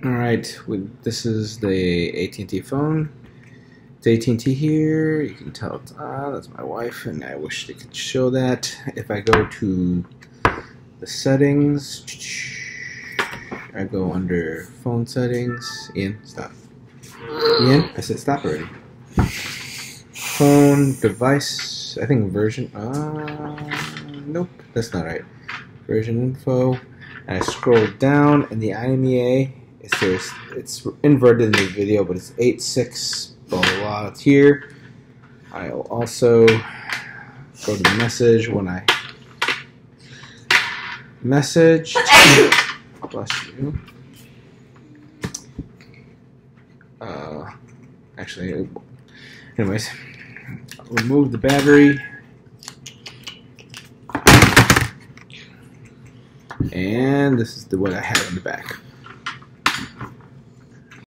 Alright, this is the ATT phone. It's ATT here. You can tell it's that's my wife, and I wish they could show that. If I go to the settings, I go under phone settings. Ian, stop. Ian, I said stop already. Phone, device, I think version, nope, that's not right. Version info, and I scroll down, and the IMEI, it's inverted in the video, but it's 8.6, blah, blah, blah, it's here. I'll also go to the message when I message, bless you. Actually, anyways, I'll remove the battery, and this is what I have in the back.